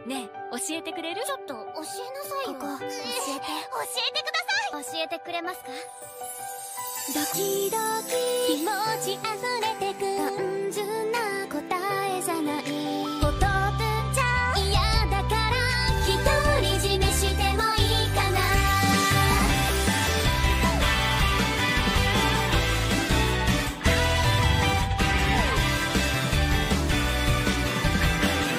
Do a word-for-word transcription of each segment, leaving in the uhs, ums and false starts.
ねえ、教えてくれる？ ちょっと教えなさいよ。 ここ教えて。 教えてください。教えてくれますか？ ドキドキ気持ち溢れてく単純な答えじゃないことぶちゃ嫌だから独り占めしてもいいかな。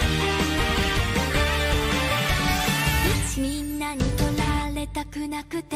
みんなに取られたくなくて